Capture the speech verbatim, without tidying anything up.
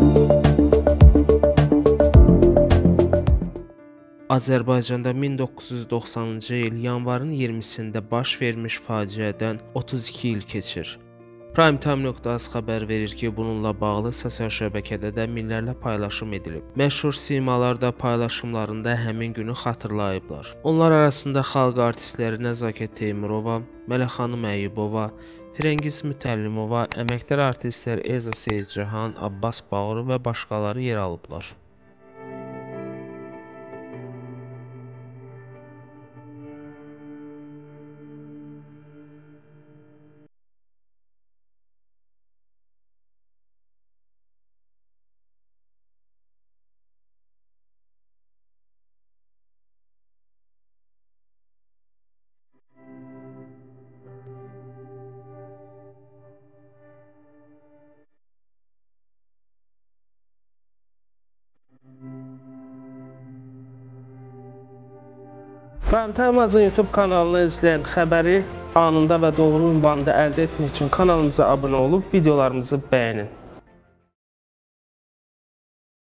Azərbaycanda min doqquz yüz doxsanıncı il yanvarın iyirmisində baş vermiş faciədən otuz iki il keçir. Primetime.az xəbər verir ki, bununla bağlı sosial şəbəkədə də minlərlə paylaşım edilib. Məşhur simalar da paylaşımlarında həmin günü xatırlayıblar. Onlar arasında xalq artistləri Nəzakət Teymurova, Mələkxanım Əyyubova, Firəngiz Mütəllimova, əməkdar artistlər Elza Seyidcahan, Abbas Bağırov və başqaları yer alıblar. Primetime.azın YouTube kanalını izləyən xəbəri anında və doğru ünvanında əldə etmək üçün kanalımıza abunə olub videolarımızı bəyənin.